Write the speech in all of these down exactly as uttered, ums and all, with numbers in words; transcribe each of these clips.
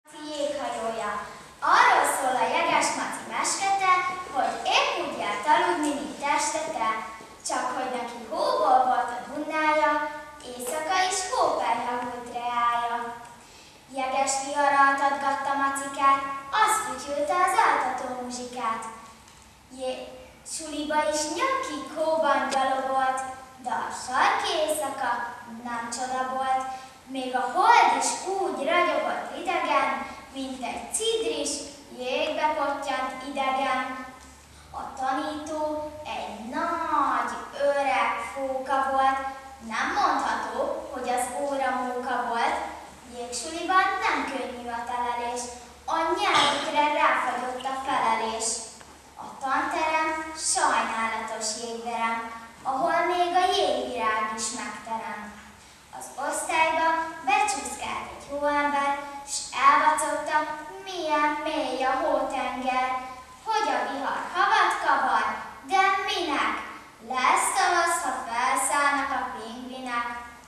Jéghajója. Arról szól a Jeges Maci meskete, hogy épp úgy járt aludni, mint testete, csak hogy neki hóból volt a Dunnája, éjszaka is hópelyha volt reája. Jeges vihar altatgatta Macikát, az fütyülte az altató muzsikát. Jé, suliba is nyakig hóban gyalogolt, de a sarki éjszaka nem csoda volt. Még a hold is úgy ragyogott idegen, mint egy cidris, jégbe pottyant idegen. A tanító egy nagy, öreg fóka volt, nem mondható, hogy az óra móka volt. Jégsuliban nem könnyű a telelés, a nyelvükre ráfagyott a felelés. A tanterem sajnálatos jégverem, ahol még a jégvirág is megterem. Az osztályba becsúszkált egy hóember, s elvacogta, milyen mély a hótenger, hogy a vihar havat kavar, de minek? Lesz tavasz, ha felszállnak a pingvinek.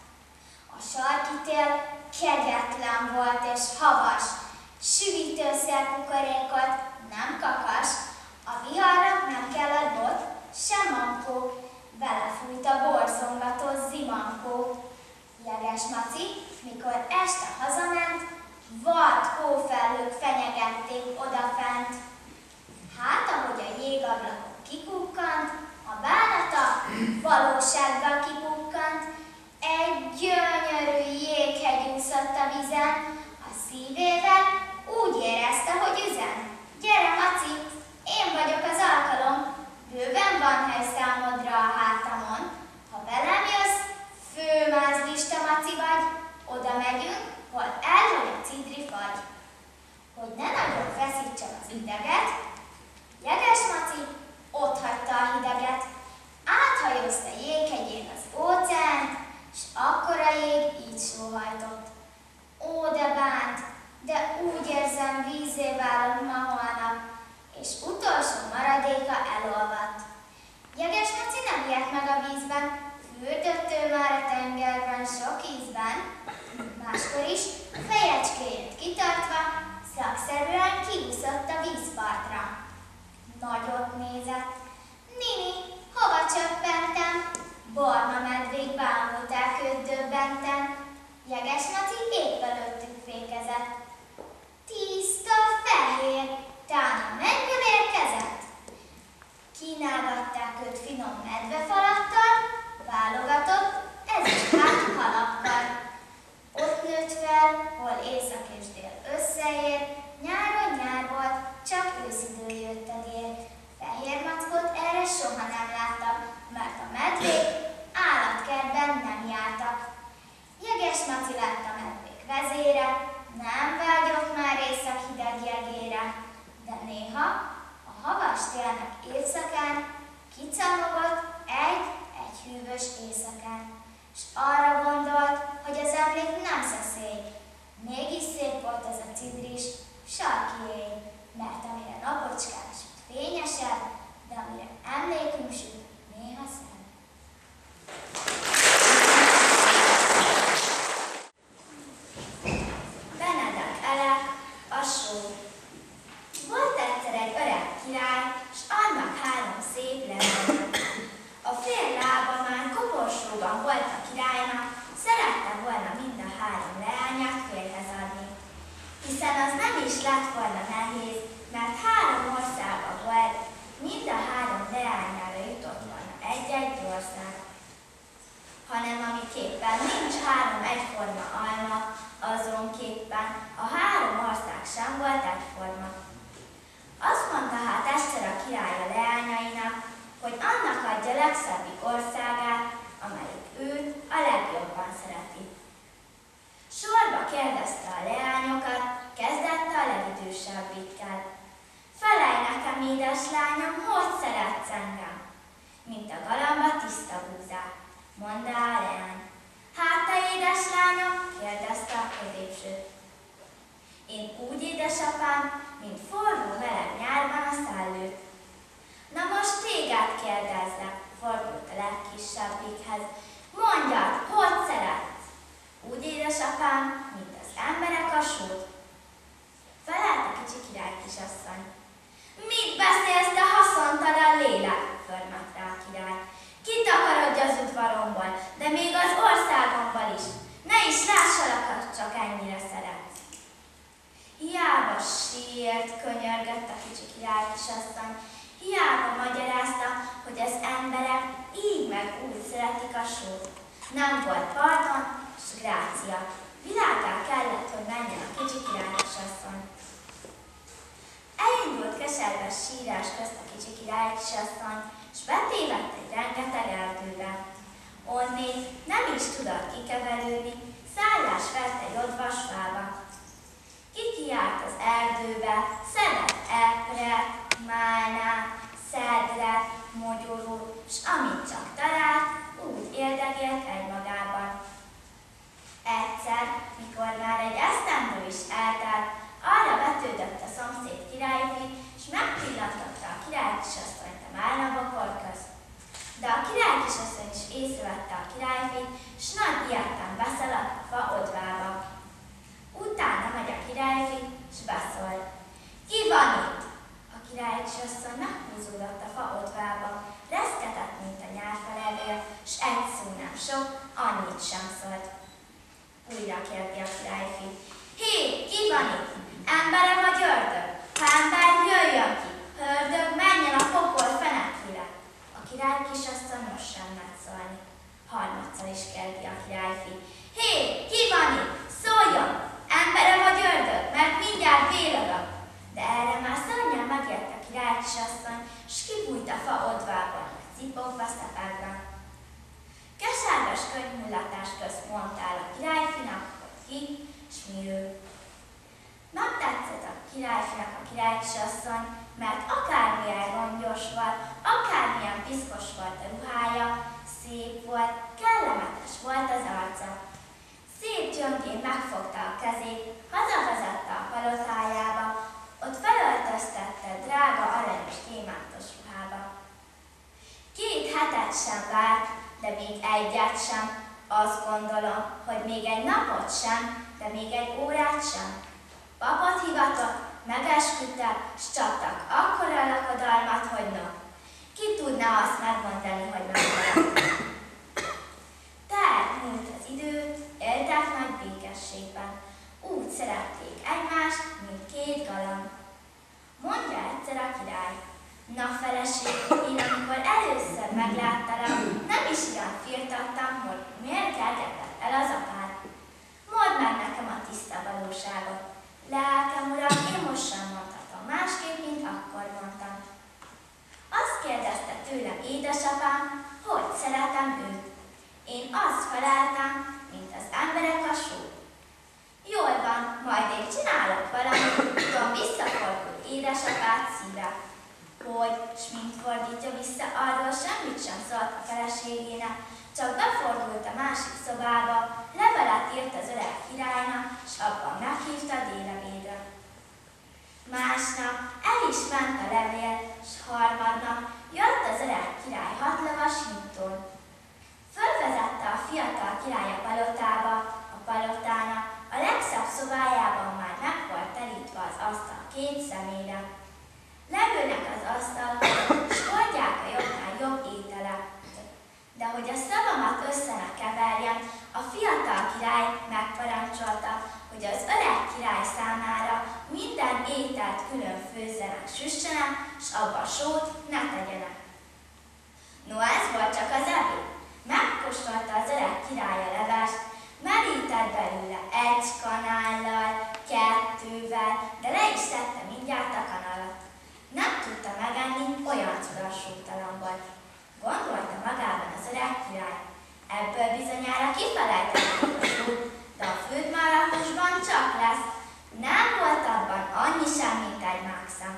A sarki tél kegyetlen volt és havas, süvítőszer kukorékot, nem kakas, a viharnak nem kellett bot, sem mankó, belefújt a borzongató zimankó. Jeges Maci, mikor este hazament, vad hófelhők fenyegették odafent. Hát, ahogy a jégablakon kikukkant, a bánata valósággal kipukkant. Egy gyönyörű jéghegy úszott a vizen, a szívével úgy érezte, hogy üzen. Gyere, Maci, én vagyok az alkalom, bőven van hely számodra a hátamon. Ha velem jössz, főmázlista Maci vagy, oda megyünk, hol elhagy a cidri fagy. Hogy ne nagyon feszítsen az ideget, Jeges Maci otthagyta a hideget, áthajózta jéghegyén az óceánt, s akkor a jég így sóhajtott. Ó, de bánt, de úgy érzem, vízzé válok ma holnap, és utolsó maradéka elolvadt. Jeges Maci nem ijedt meg a vízben, fürdött ő már a tengerben sok ízben, máskor is fejecskéjét kitartva, szakszerűen kiúszott a vízpartra. Nagyot nézett. Nini, hova csöppentem? Barna medvék bámulták őt döbbenten. Jeges Maci épp előttük fékezett. Tiszta fehér, tán a mennyből érkezett. Kínálgatták őt finom medvefalattal, válogatott, ez is hát halakkal. Ott nőtt fel, hol észak és dél összeér, nyáron nyár volt, csak őszidő jött a dél. Fehér mackot erre soha nem láttak, mert a medvék állatkertben nem jártak. Jeges Maci lett a medvék vezére, nem vágyott már észak hideg jegére, de néha a havas télnek évszakán kicamogott egy-egy hűvös éjszakán, s arra gondolt, hogy az emlék nem szeszély. Mégis szép volt az a cidris, sarki ég, mert amire napocskán süt fényesebb, de amire emlékünk süt, néha szebb. Benedek Elek, a só. Volt egyszer egy öreg király, s annak három szép leánya. A fél lábamán koporsóban volt a királynak, szerette volna mind a három leányát férhez adni. Hiszen az nem is lett volna nehéz, mert három országa volt, mind a három leányára jutott volna egy-egy ország. Hanem amiképpen nincs három egyforma alma, azonképpen a három ország sem volt egyforma. Azt mondta hát egyszer a király a leányainak, hogy annak adja legszebbik országát, amelyik őt a legjobban szereti. Sorba kérdezte a leányokat, kezdette a legidősebbikkel. Felelj nekem, édeslányom, hogy szeretsz engem? Mint a galamba tiszta búzát, mondta a leány. Hát te, édeslányom? Kérdezte a középsőt. Én úgy, édesapám, mint forró meleg nyárban a szellőt. Na most téged kérdezlek, fordult a legkisebbikhez. Mondjad, hogy szeretsz? Úgy, édesapám, mint az emberek a sót. is lássalak, csak ennyire szeretsz. Hiába sírt, könyörgött a kicsi király kisasszony, hiába magyarázta, hogy az emberek így meg úgy szeretik a sót. Nem volt pardon, s grácia. Világgá kellett, hogy menjen a kicsi király kisasszony. Elindult keserves sírás közt a kicsi király kisasszony, s betévedt egy rengeteg erdőbe. Onnét nem is tudott kikeverődni, szállás vett egy odvas fába. Kikiált az erdőbe, szedett epret, málnát, szedret, mogyorút, s amit csak talált, úgy éldegélt egymagában. Egyszer, mikor már egy esztendő is eltelt, arra vetődött a szomszéd királyfi, s megpillantotta a király kisasszonyt a málnabokor közt. De a király kisasszony is észrevette a királyfit, s nagy ilyetten beszaladt a fa odvába. Utána megy a királyfi, s beszól. Ki van itt? A király kisasszony meghúzódott a fa odvába, reszketett, mint a nyárfalevél, s egy szó nem sok, annyit sem szólt. Újra kérdi a királyfi. Hé, ki van itt? Embere vagy ördög? Ha ember, jöjjön ki! Ha ördög, menjen a pokol fenekére! A király kisasszony most sem mert szólni. Harmadszor is kérdi a királyfi. Hé, ki van itt? Szóljon! Embere vagy ördög? Mert mindjárt vélagak! De erre már szörnyen megért a király kisasszony, s kibújt a fa odvában, cipogva szepegve. Keserves könyvmullatás közt mondtál a királyfinak, hogy ki, s mi ő. Megtetszett a királyfinak a királykisasszony, mert akármilyen rongyos volt, akármilyen piszkos volt a ruhája, szép volt, kellemetes volt az arca. Szép gyöngén megfogta a kezét, hazavezette a palotájába, ott felöltöztette drága aranyos gyémántos ruhába. Két hetet sem várt, de még egyet sem, azt gondolom, hogy még egy napot sem, de még egy órát sem. Papot hivatott, megesküdte, s csaptak akkora lakodalmat, hogy no. Ki tudná azt megmondani, hogy megmaradt. Tehát múlt az idő, éltek nagy békességben. Úgy szerették egymást, mint két galamb. Mondja egyszer a király. Na feleség, én amikor először megláttalak, nem is ilyen firtattam, hogy miért kergetett el az apád. Mondd meg nekem a tiszta valóságot. Lelkem uram, én most sem mondhatom másképp, mint akkor mondtam. Azt kérdezte tőlem édesapám, hogy szeretem őt. Én azt feleltem, mint az emberek a sót. Jól van, majd én csinálok valamit, tudom, visszafordul édesapád szíve. Hogy, s mint fordítja vissza, arról semmit sem szólt a feleségének, csak befordult a másik szobába, levelet írt az öreg királynak, s abban meghívta délebédre. Másnap el is ment a levél, s harmadnap jött az öreg király hatlovas hintón. Fölvezette a fiatal király a palotába, a palotának a legszebb szobájában már meg volt terítve az asztal két szemére. Leülnek az asztalra, s hordják a jobbnál jobb ételet. De hogy a szavamat össze ne keverjen, a fiatal király megparancsolta, hogy az öreg király számára minden ételt külön főzzenek, süssenek, s abba sót ne tegyenek. No, ez volt csak az ebéd. Megkóstolta az öreg király a levest, merített belőle egy kanállal, kettővel, de le is tette mindjárt a kanalat. Nem tudta megenni, olyan cudarsúgtalan volt. Gondolta magában az öreg király. Ebből bizonyára kifelejtették a sót, de a főtmálakosban csak lesz. Nem volt abban annyi sem, mint egy mákszám.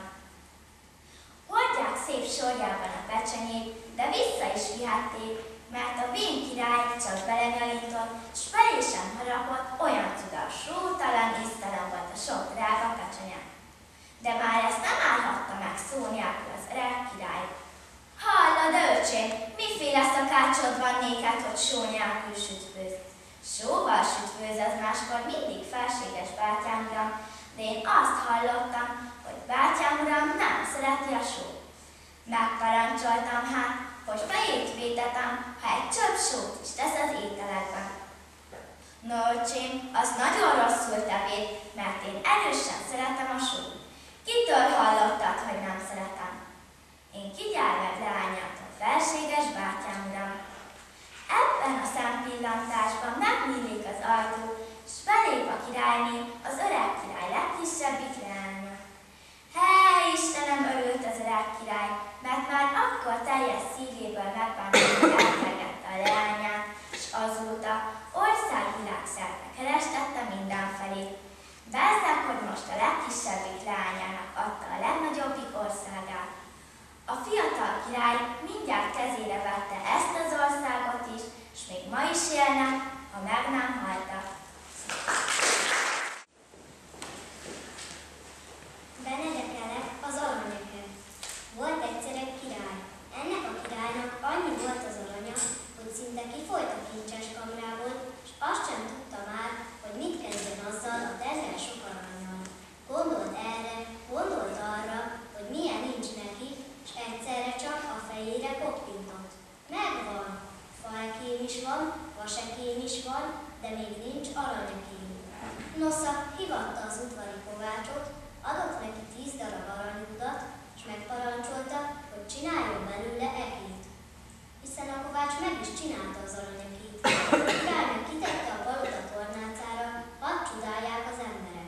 Hordják szép sorjában a pecsenyét, de vissza is vihették, mert a vén király csak belenyalított, s felé sem harapott, olyan cudas, sótalan, íztelen volt a sok drága pecsenye. De már ezt nem állhatta meg szó nélkül az öreg király. Hallod, öcsém, miféle szakácsod van néked, hogy só nélkül sütfőz? Sóval sütfőz az máskor mindig felséges bátyám uram, de én azt hallottam, hogy bátyám uram nem szereti a sót. Megparancsoltam hát, hogy fejét vétetem, ha egy csöpp sót is tesz az ételedbe. No, öcsém, az nagyon rosszul tevét, mert én erősen szeretem a sót. Kitől hallottad, hogy nem szeretem? Én kigyárved leányától, felséges bátyám uram. Ebben a szempillantásban megnyílik az ajtó, s belép a királyné, az öreg király legkisebbik leánya. Hely, Istenem, örült az öreg király, mert már akkor teljes szívéből megbántott, hogy elkergette a leányát, s azóta országvilágszerte kerestette mindenfelé. Bezzeg, hogy most a legkisebbik leányának adta a legnagyobbik országát. A fiatal király mindjárt kezére vette ezt az országot is, s még ma is élnek, ha meg nem haltak. Benedekelek az aranyeket. Volt egyszer egy király. Ennek a királynak annyi volt az aranya, hogy szinte kifolyt a kincses kamrából, és azt sem tudta már, hogy mit kezdjen azzal a terhel sok aranyal. Gondolt erre, gondolt arra, hogy milyen nincs neki, és egyszerre csak a fejére koppintott. Megvan! Faekém is van, vasekém is van, de még nincs aranyekém. Nosza hívatta az udvari kovácsot, adott neki tíz darab aranyúdat, és megparancsolta, hogy csináljon belőle ekét. Hiszen a kovács meg is csinálta az aranyekét. A király meg kitette a palota tornácára, hadd csodálják az emberek.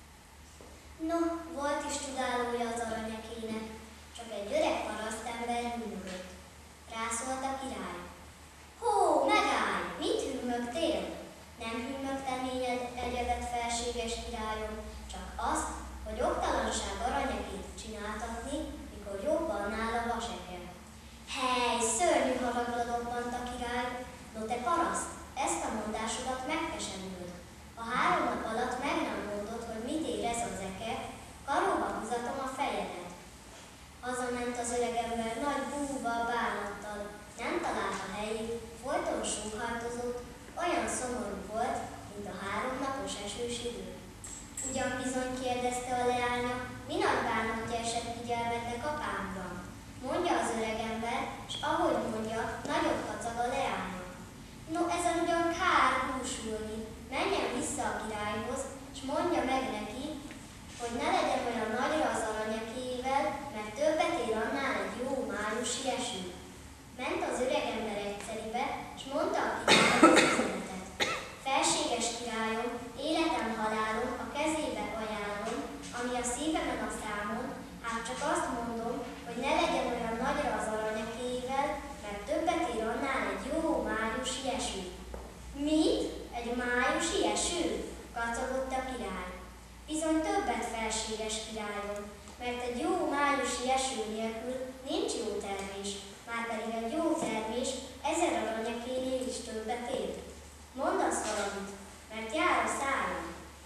No, volt is csodálója az aranyekének, csak egy öreg parasztember hűmögött. Rászólt a király. Hó, megállj! Mit hűmögtél? Nem hűmögteményed egyedet felséges királyom, csak azt, hogy jogtalanság aranyekét csináltatni, mikor jobban áll a vaseke. Hely, szörnyű haragra dobbant a király, no te paraszt, ezt a mondásodat megkeserülöd. Ha három nap alatt meg nem mondod, hogy mit érez az eke, karóba húzatom a fejedet. Hazament az öregember nagy búva bánattal, nem talált a helyét, folyton sóhajtozott, olyan szomorú volt, mint a háromnapos esős idő. Ugyan bizony, kérdezte a leánya, mi nagy bánatja esett figyelmetnek apámra? Mondja az öregember, s ahogy mondja, nagyot kacag a leánya. No, ezen ugyan kár húsulni, menjen vissza a királyhoz, s mondja meg neki, hogy ne legyen olyan nagyra az aranyekével, mert többet ér annál egy jó májusi eső. Ment az öregember egyszeribe, s mondta a királynak az üzenetet. Felséges királyom, életem, halálom a kezébe ajánlom, ami a szívemen a számon, hát csak azt mondom, hogy ne legyen olyan nagyra az aranyekével, mert többet ér annál egy jó májusi eső. Mit? Egy májusi eső? Kacagott a király. Bizony többet, felséges királyom, mert egy jó májusi eső nélkül nincs jó termés, márpedig egy jó termés ezer aranyekénél is többet ér. Mondasz valamit, mert jár a szájam.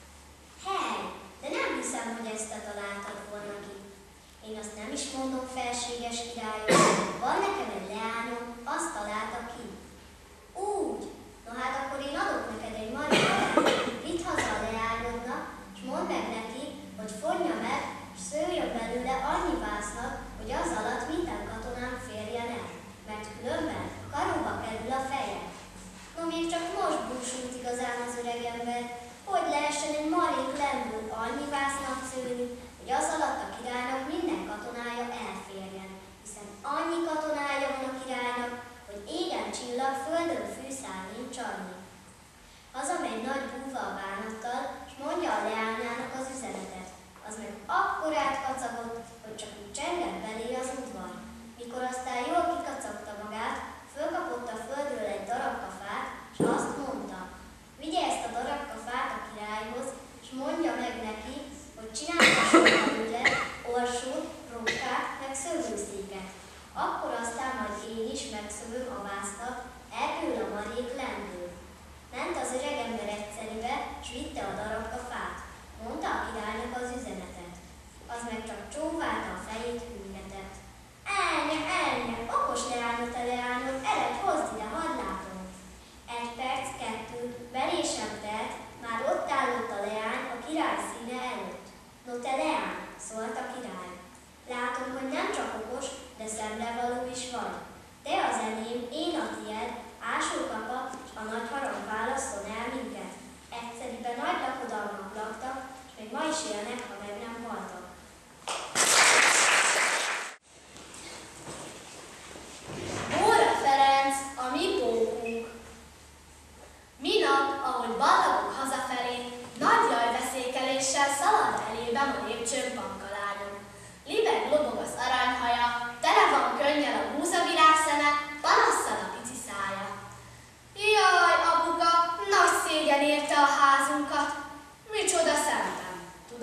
Hely, de nem hiszem, hogy ezt te találtad volna ki. Én azt nem is mondom, felséges királyom, van nekem egy leányom, azt találta ki. Úgy, no hát akkor én adok neked egy marikát, vidd haza a leányodnak, s mondd meg neki, hogy fonja meg, s szőjön belőle annyi vásznak, hogy az alatt minden katonám férjen el, mert különben karóba kerül a feje. No, még csak most búsult igazán az öregember, hogy lehessen egy marék lemből annyi vásznak szőni, hogy az alatt a királynak minden katonája elférjen, hiszen annyi katonája van a királynak, hogy égen csillag, földön fűszál nincs annyi. Hazamegy nagy búva a bánattal, s mondja a leányának az üzenetet. Az meg akkorát kacagott, hogy csak úgy csengett belé az udvar. Mikor aztán jól kikacagta magát, fölkapott a földről egy darabka fát, s azt mondta, vigye ezt a darabka fát a királyhoz, s mondja meg neki, hogy csináltasson belőle orsót, rókát, meg szövőszéket. Akkor aztán majd én is megszövöm a vásztat, ebből a marék lendül. Ment az öregember egyszeribe, s vitte a darabka fát. Mondta a királynak az üzenetet. Az meg csak csóválta a fejét, hűgetett. Elnye, elnye, okos leányot, te leányod, eredj, hozd ide, hadd látom. Egy perc, kettő, belé sem telt, már ott állott a leány a király színe előtt. No te leány, szólt a király. Látom, hogy nem csak okos, de szemrevaló is vagy. Te az enyém, én a tied, ásókapa, s a nagy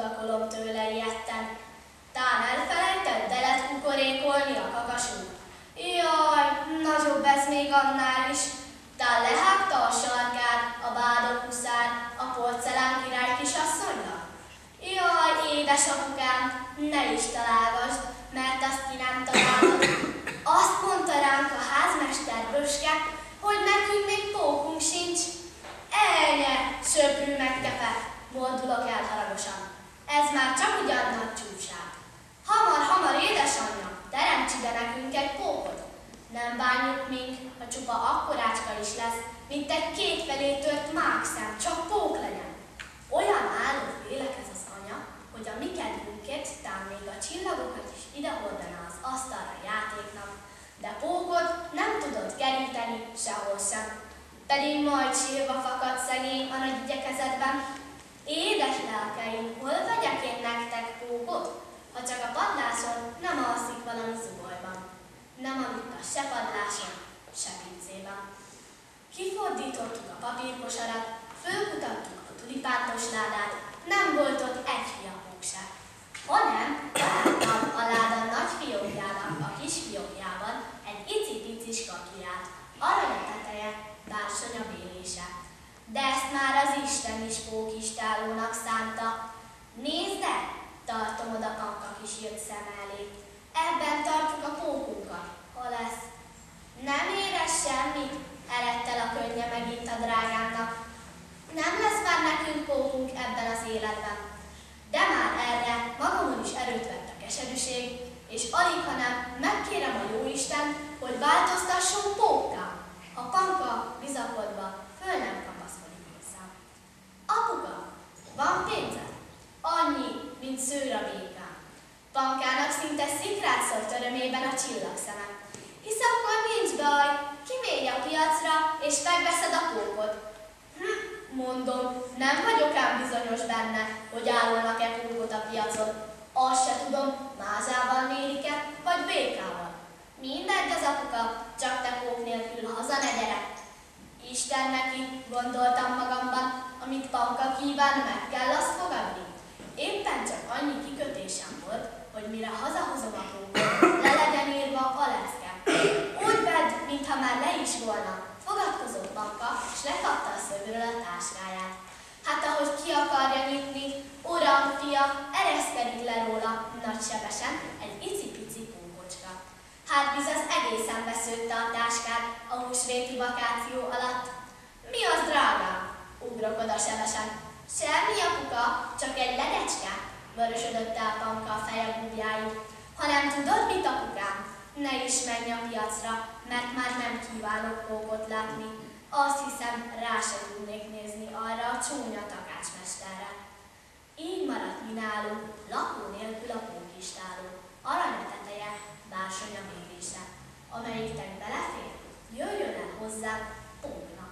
tudakolom tőle ijedten. Tán elfelejtett delet kukorékolni a kakasú. Jaj, nagyobb ez még annál is. Tán lehágta a sarkát a bádog huszár a porcelán király kisasszonynak. Jaj, édesapukám, ne is találgasd, mert azt ki nem találod. Azt mondta ránk a házmester Böske, hogy nekünk még pókunk sincs. Elnye, söprű megtepe, mordulok el haragosan. Ez már csak ugyan nagy csúfság. Hamar-hamar, édesanyja, teremts ide nekünk egy pókot. Nem bánjuk mink, ha csupa akkorácska is lesz, mint egy kétfelé tört mákszám, csak pók legyen. Olyan állott lélek ez az anya, hogy a mi kedvünkért tán még a csillagokat is idehordaná az asztalra játéknak, de pókot nem tudott keríteni sehol sem. Pedig majd sírva fakadt szegény a nagy igyekezetben. Édes lelkeim, hol vegyek én nektek pókot, ha csak a padláson nem alszik valami zubolyban. Nem aludt a se padláson, se pincében. Kifordítottuk a papírkosarat, fölkutattuk a tulipántos ládát, nem volt ott egy fiapók se. Hanem találtam a láda nagy fiókjának a kis fiókjában egy icipicis kakiját, arany a teteje, bársonya bélése. De ezt már az Isten is pókistálónak szánta. Nézd el, tartom oda Panka kisírt szem elé. Ebben tartjuk a pókunkat. Hol lesz? Nem érez semmit, eredt el a könnye megint a drágámnak. Nem lesz már nekünk pókunk ebben az életben. De már erre magamon is erőt vett a keserűség, és alig, hanem megkérem a jóisten, hogy változtasson pókká. A Panka bizakodva föl nem kapaszkodik hozzá. Apuka, van pénzed? Annyi, mint szőr a békán. Pankának szinte szikrát szólt örömében a csillagszeme. Hisz akkor nincs baj, kimégy a piacra, és megveszed a pókot. Hm, mondom, nem vagyok ám bizonyos benne, hogy árulnak-e pókot a piacon. Azt se tudom, mázával mérik-e, vagy békával. Mindegy az apuka, csak te pók nélkül haza ne gyere. Isten neki, gondoltam magamban, amit Panka kíván, meg kell azt fogadni. Éppen csak annyi kikötésem volt, hogy mire hazahozom a pókot, le legyen írva a lecke. Úgy vedd, mintha már le is volna. Fogadkozott Panka, és lekapta a szögről a táskáját. Hát ahogy ki akarja nyitni, uram, fia, ereszkedik le róla nagysebesen egy icipici pókocska. Hát biz az egészen beszőtte a táskát a húsvéti vakáció alatt. Mi az, drágám? Ugrok oda sebesen. Semmi, apuka, csak egy legecske, vörösödött el Panka a feje búbjáig. Hanem tudod mit, apukám? Ne is menj a piacra, mert már nem kívánok pókot látni. Azt hiszem, rá se tudnék nézni arra a csúnya takácsmesterre. Így maradt mi nálunk, lakó nélkül a pókistáló, arany a teteje, bársonya mérése. Amelyiktek belefér, jöjjön el hozzám póknak.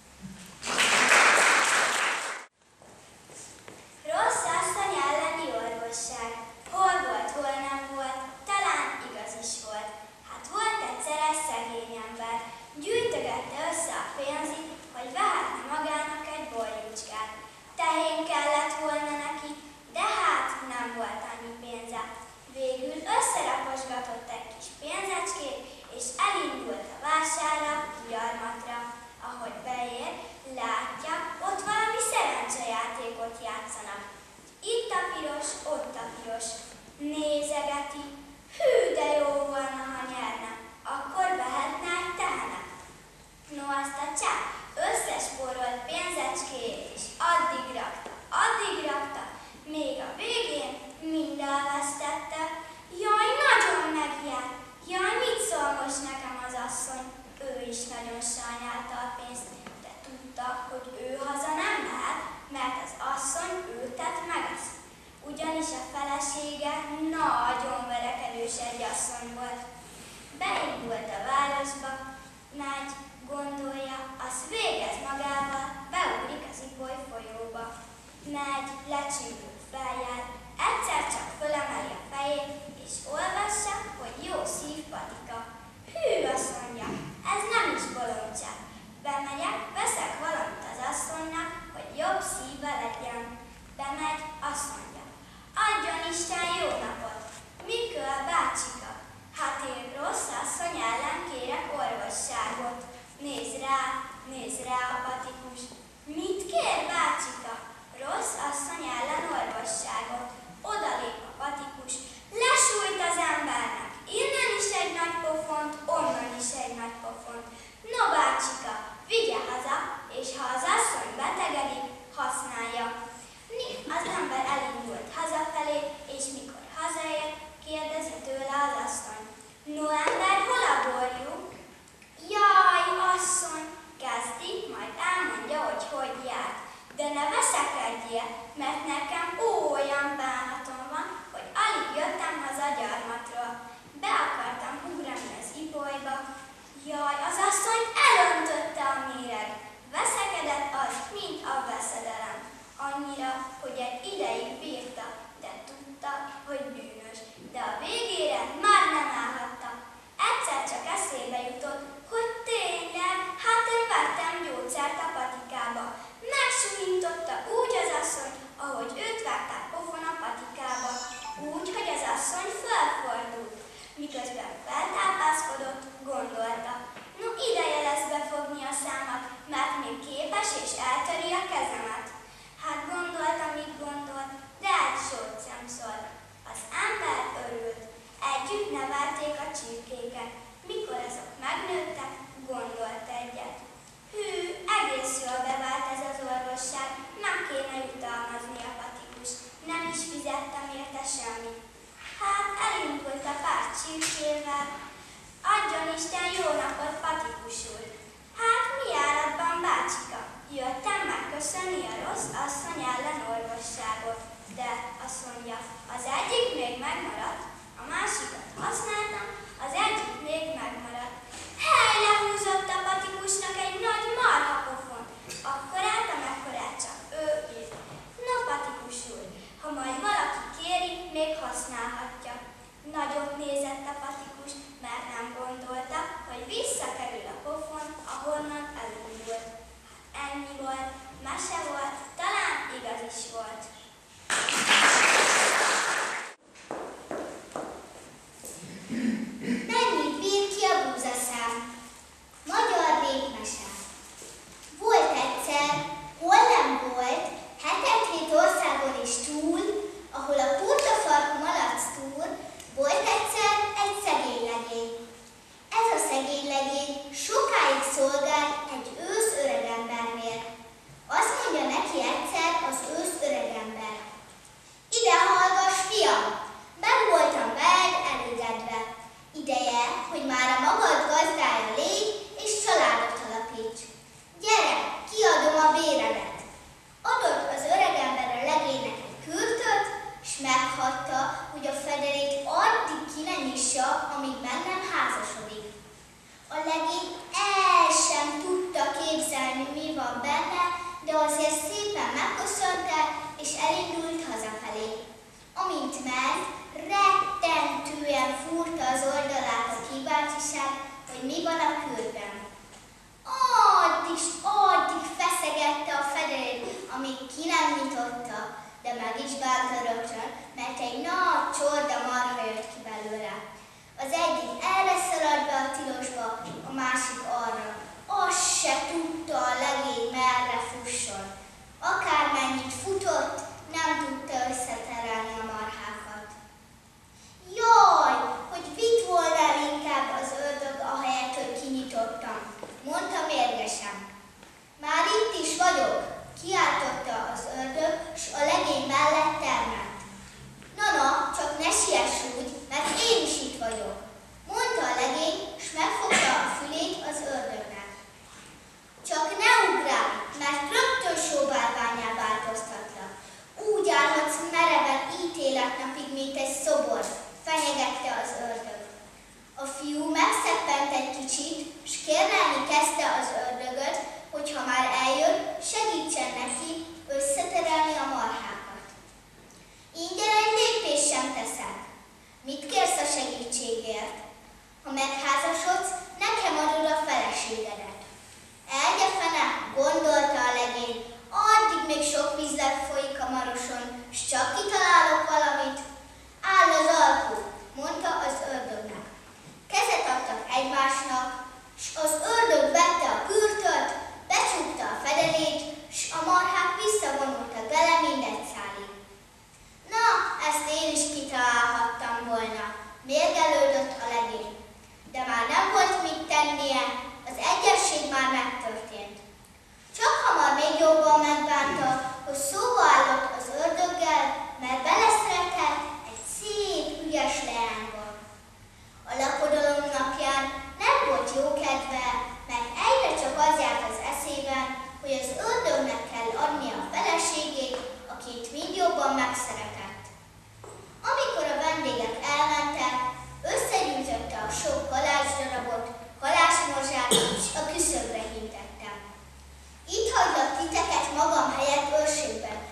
Rossz asszony elleni orvosság. Hol volt, hol nem volt, talán igaz is volt. Hát volt egyszer egy szegény ember, gyűjtögette össze a pénzét, hogy vehetne magának egy borjúcskát. Tehén kellett volna neki, de hát nem volt annyi pénze. Végül összeraposgatott egy kis pénzecskét, és elindult a vásárra, gyarmatra. Ahogy beér, látja, ott valami szerencsejátékot játszanak. Itt a piros, ott a piros. Nézegeti. Hű, de jó volna, ha nyerne. Akkor vehetne egy tehenet. No, azt a csáp összespórolt pénzecskéjét is addig rakta, addig rakta, még a végén mind elvesztette. Jaj, nagyon megijedt. Jaj, mit szól most nekem az asszony? Ő is nagyon sajnálta a pénzt, de tudta, hogy ő haza nem mehet, mert az asszony őtet megeszi. Ugyanis a felesége nagyon verekedős egy asszony volt. Beindult a városba, megy, gondolja, az végez magával, beugrik az Ipoly folyóba. Megy, lecsillog, feljár, egyszer csak fölemeli a fejét, és olvassa, hogy jó szív patika. Hű, azt mondja, ez nem is bolondság. Bemegyek, veszek valamit az asszonynak, hogy jobb szíve legyen. Bemegy, azt mondja, Adjon Isten jó napot! Mikor, bácsika? Hát én rossz asszony ellen kérek orvosságot. Nézd rá, nézd rá a patikus. Mit kér, bácsika? Rossz asszony ellen orvosságot. Odalép a patikus. Lesújt az embernek. Innen is egy nagy pofont, onnan is egy nagy pofont. No, bácsika, vigye haza, és ha az asszony betegedik, használja. Az ember elindult hazafelé, és mikor hazaért, kérdezi tőle az asszony. No, ember, hol a borjú? Jaj, asszony, kezdi, majd elmondja, hogy hogy járt. De ne veszekedjél, mert nekem olyan bánatom van, hogy alig jöttem haza gyarmatról. Be akartam ugrani az ibolyba. Jaj, az asszony elöntötte a méreg. Veszekedett az, mint a veszedelem. Annyira, hogy egy ideig bírta, de tudta, hogy bűnös. De a végére már nem állhatta. Egyszer csak eszébe jutott, hogy tényleg, hát én vettem gyógyszert a patikába. Megsuhintotta úgy az asszony, ahogy őt vágták pofon a patikába. Úgy, hogy az asszony felfordult. Miközben feltápászkodott, gondolta. No, ideje lesz befogni a számat, mert még képes és eltöri a kezemet. Hát gondolta, mit gondolt, de egy sót sem szólt. Az ember örült. Együtt nevelték a csirkéket. Mikor azok megnőttek, gondolt egyet. Hű, egész jól bevált ez az orvosság, meg kéne jutalmazni a patikus. Nem is fizettem érte semmit. Hát elindult a pár csirkével. Adjon Isten jó napot, patikus úr! Hát mi állatban, bácsika? Jöttem megköszönni a rossz asszony ellen orvosságot. De, azt mondja, az egyik még megmaradt, a másikat használtam, az egyik még megmaradt. Hely, lehúzott a patikusnak egy nagy marhapofon. Akkorát, amekkorát csak ő írt. No, patikus úr, ha majd valaki kéri, még használhatja. Nagyot nézett a patikus, mert nem gondolta, hogy visszakerül a pofon, ahonnan elindult. Ennyi volt, mese volt, talán igaz is volt. Mennyit bír ki a búzaszám? Magyar népmese. Volt egyszer, hol nem volt, hetenkét országon is túl, ahol a kurtafarkú malac túr, volt egyszer egy szegény legény. Ez a szegény legény sokáig szolgált egy ősz öregembernél. Azt mondja neki egyszer az ősz öregember. Ide hallgass, fiam, meg voltam veled elégedve. Ideje, hogy már a magad gazdája légy, és családot alapíts. Gyere, kiadom a béredet. Adott az öregember a legénynek egy kürtöt, s meghagyta, hogy a federét addig ki ne nyissa, amíg meg nem házasodik. A legény el sem tudta képzelni, mi van benne, de azért szépen megköszönte, és elindult hazafelé. Amint ment, rettentően fúrta az oldalát a kíváncsiság, hogy mi van a kürtben. Addig s addig feszegette a federét, amíg ki nem nyitotta, de meg is bánta rögtön, mert egy nagy csorda marha jött ki belőle. Az egyik erre szaladt be a tilosba, a másik arra. Azt se tudta a legény, merre fusson. Akármennyit futott, nem tudta összeterelni a marhákat. Jaj, hogy vitt volna el inkább az ördög, ahelyett, hogy kinyitottam, mondta mérgesen. Már itt is vagyok, kiáltotta az ördög, s a legény mellett termett. Na-na, csak ne siess úgy, mert én is itt vagyok, mondta a legény, s megfogta a fülét az ördögnek. Csak ne ugrálj, mert rögtön sóbálvánnyá változtatlak. akkor szóba állott az ördöggel, mert beleszeretett egy szép, ügyes leányba. A lakodalom napján nem volt jó kedve, mert egyre csak az járt az eszében, hogy az ördögnek kell adnia a feleségét, akit mind jobban megszeretett. Amikor a vendégek elmentek, összegyűjtötte a sok kalácsdarabot, kalácsmorzsát, és a küszöbre hintette. Itt hagylak titeket magam helyett őrségben,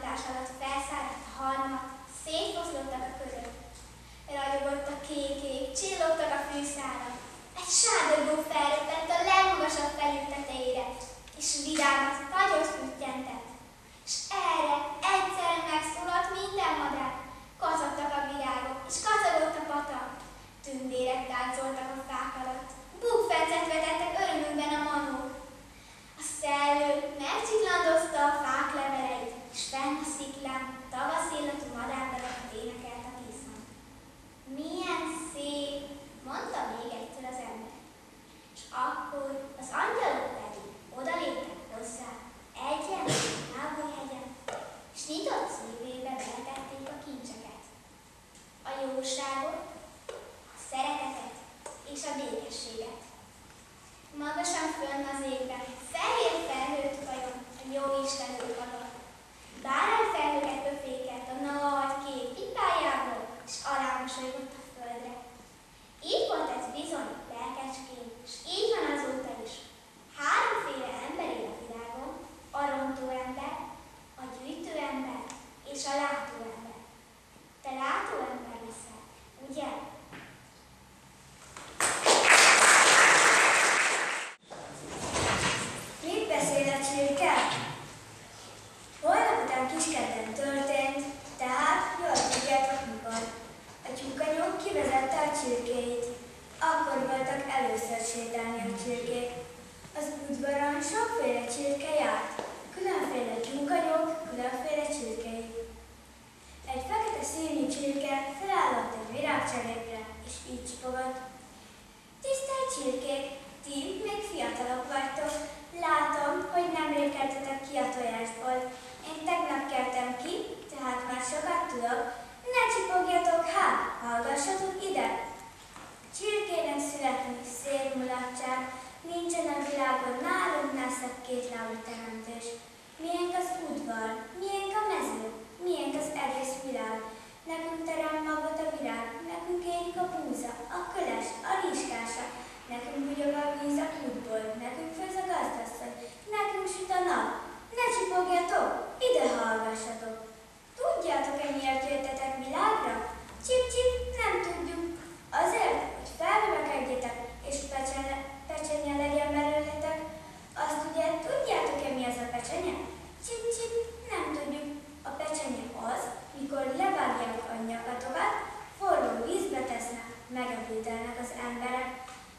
csillogtatás alatt felszállt a harmat, szétfoszlottak a körök. Ragyogott a kék ég, csillogtak a fűszálak. Egy sádorgó felröppent a legmagasabb fegyük tetejére, és vidámat nagyot füttyentett. És erre egyszerre megszólalt minden madár. Kacagtak a virágok, és kacagott a patak. Tündérek táncoltak a fák alatt. Bukfencet vetettek örömükben a manók. A szellő megcsiklandozta a fák leveleit, és fenn a sziklán tavasz illatú madárdarokat énekelt a készen. Milyen szép, mondta még egyszer az ember. És akkor az angyalok pedig odaléptek hozzá egyen, Návolyhegyen, és nyitott szívébe beletették a kincseket. A jóságot, a szeretetet és a békességet. Magasan fönn az égben, fehér felhőt vajon a jóisten ők adott. Bárányfelhőket befékelt a nagy kék pipájából, és alámosolygott a földre. Így volt ez bizony lelkecskén, és így van azóta is. Háromféle ember él a világon, a rontó ember, a gyűjtő ember és a látó ember. Te látó ember leszel, ugye? Mit beszél a csirke? Holnap után Kiskedden történt, tehát jól tudjátok mikor. A tyúkanyó kivezette a csirkéit. Akkor voltak először sétálni a csirkék. Az udvaron sokféle csirke járt, különféle tyúkanyók, különféle csirkék. Egy fekete színű csirke felállott egy virágcserépre, és így csipogott. Tisztelt csirkék, ti még fiatalok vagytok. Látom, hogy nemrég keltetek ki a tojásból. Én tegnap keltem ki, tehát már sokat tudok. Ne csipogjatok, hát, hallgassatok ide! Csirkének születni szép mulatság, nincsen a világon nálunknál szebb kétlábú teremtés. Miénk az udvar, miénk a mező, miénk az egész világ. Nekünk terem magot a virág, nekünk érik a búza, a köles, a rizskása. Nekünk bugyog a víz a kútból, nekünk főz a gazdasszony, nekünk süt a nap. Ne csipogjatok, ide hallgassatok! Tudjátok-e, miért jöttetek világra? Csip-csip, nem tudjuk. Azért, hogy felnövekedjetek, és pecsenye, pecsenye legyen belőletek. Azt ugye tudjátok-e, mi az a pecsenye? Csip-csip, nem tudjuk. A pecsenye az, mikor levágják a nyakatokat, forró vízbe tesznek, megebédelnek az emberek.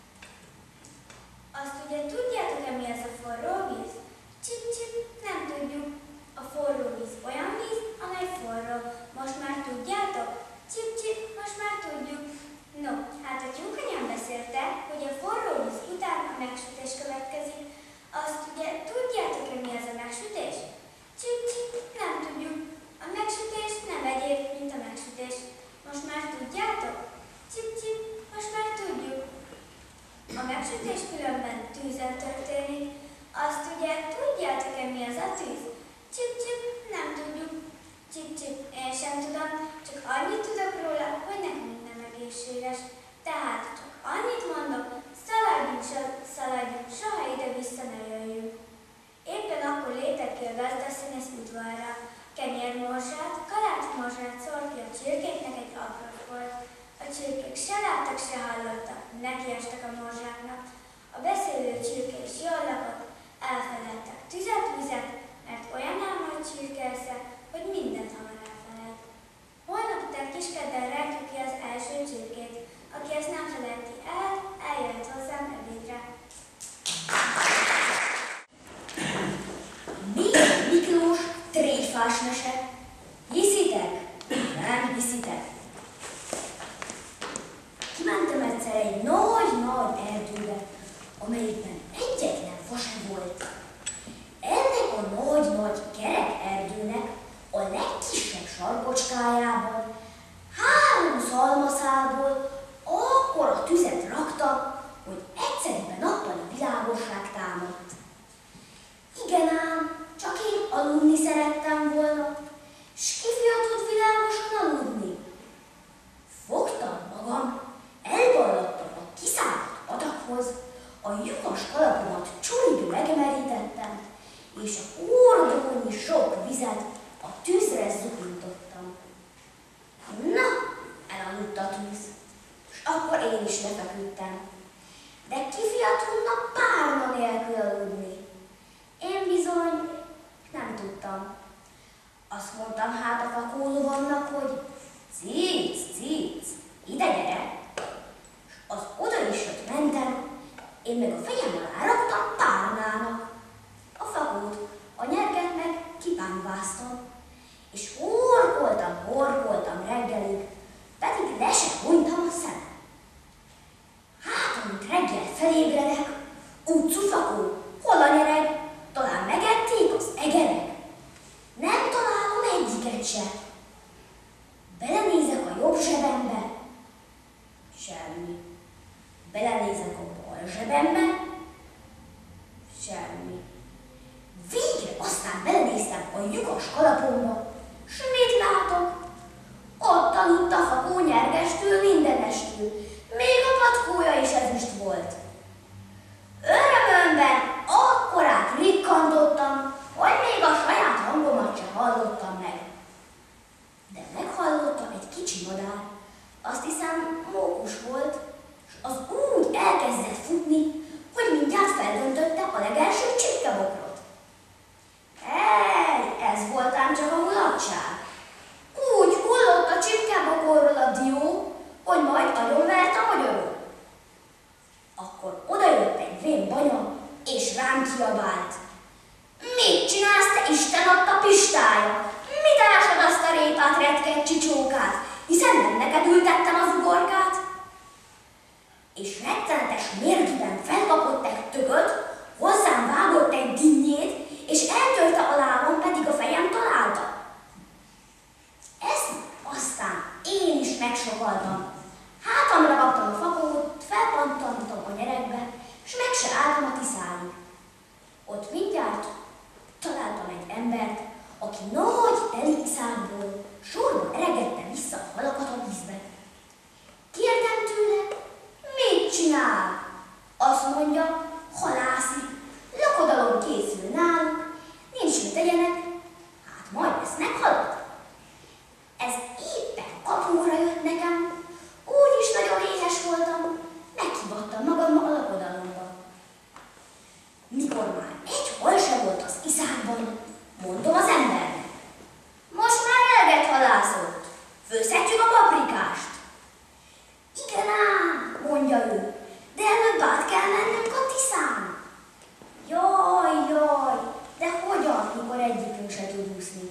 Azt ugye tudjátok-e, mi az a forró víz? Csip-csip, nem tudjuk. A forró víz olyan víz, amely forró. Most már tudjátok? Csip-csip, most már tudjuk. No, hát a tyúkanyám beszélte, hogy a forró víz után a megsütés következik. Azt ugye tudjátok-e, mi az a megsütés? Csip-csip, nem tudjuk. A megsütés nem egyéb, mint a megsütés. Most már tudjátok? Csip-csip, most már tudjuk. A megsütés különben tűzen történik. Azt ugye tudjátok-e, mi az a tűz? Csip-csip, nem tudjuk. Csip-csip, én sem tudom, csak annyit tudok róla, hogy nekünk nem egészséges. Tehát csak annyit mondok, szaladjunk, szaladjunk, soha ide-vissza ne jöjjünk. Éppen akkor lépett ki a gazdasszony az udvarra. Kenyérmorzsát, kalácsmorzsát szólt ki a csirkéknek egy ablakból. A csirkék se láttak, se hallottak, nekiestek a morzsáknak. A beszélő csirke is jól lakott, elfelejtek tüzet-vizet, mert olyan ám volt csirkesze, hogy mindent hamar elfelejt. Holnap után Kiskedden rejtjük ki az első csirkét. Aki ezt nem felejti el, eljöhet hozzám ebédre. Miklós Miklós tréfás mese. Hiszitek? Nem hiszitek. Kimentem egyszer egy nagy-nagy erdőbe, amelyikben egyetlen fa sem volt. Ennek a nagy-nagy kerek erdőnek a legkisebb sarkocskájában három szalmaszából akkora tüzet raktak, hogy egyszerűen nappali világosság támadt. Igen ám, csak én aludni szerettem volna, s ki fiatott világosan aludni? Fogtam magam, elballadtam a kiszáradt patakhoz, a lyukas kalapomat csurig megmerítettem, és a hordónyi sok vizet a tűz bámulváztam, és horkoltam, horkoltam reggelig, pedig le se hunytam a szemem. Hát, amint reggel felébredek, úgy cufakul, hol a nyereg, talán megették az egerek. Nem találom egyiket se. Belenézek a jobb zsebembe, semmi. Belenézek a bal zsebembe, semmi. Végre aztán belenéztem a lyukas kalapomba, s mit látok? Ott aludt a fakó nyergestül mindenestül, még a patkója is ezüst volt. Örömömben akkorát rikkantottam, hogy még a saját hangomat sem hallottam meg. De meghallottam egy kicsi madár, azt hiszem mókus volt, és az úgy elkezdett futni, hogy mindjárt feldöntötte a legelső csipkebokrot. Ej, ez voltám csak a mulatság. Úgy hullott a csipkebokorról a dió, hogy majd agyonvert a magyarul. Akkor odajött egy vén banya, és rám kiabált. Mit csinálsz, te Isten adta pistája? Mit ásod azt a répát, retkett csicsókát, hiszen nem neked ültettem az ugorkát? És rettenetes mérgűben felkapott egy tököt, hozzám vágott egy dinnyét, és eltörte a lábam, pedig a fejem találta. Ezt aztán én is megsokaltam. Hátamra raktam a fakót, felpattantam a nyeregbe, és meg se álltam a Tiszáig. Ott mindjárt találtam egy embert, aki nagy teli iszákból sorba eregette vissza a halakat a vízbe. Kérdem tőle, mit csinál? Azt mondja, halászik, lakodalom készül náluk, nincs mit tegyenek, hát majd lesznek halak. Ez éppen kapóra jött nekem, úgyis nagyon éhes voltam, meghivattam magam a lakodalomba. Mikor már egy hal se volt az iszákban, mondom az embernek. Most már eleget halászott, főzhetjük a paprikást. Igen ám, mondja ő, de előbb át kell mennünk a Tiszán. Jaj, jaj, de hogyan, mikor egyikünk se tud úszni?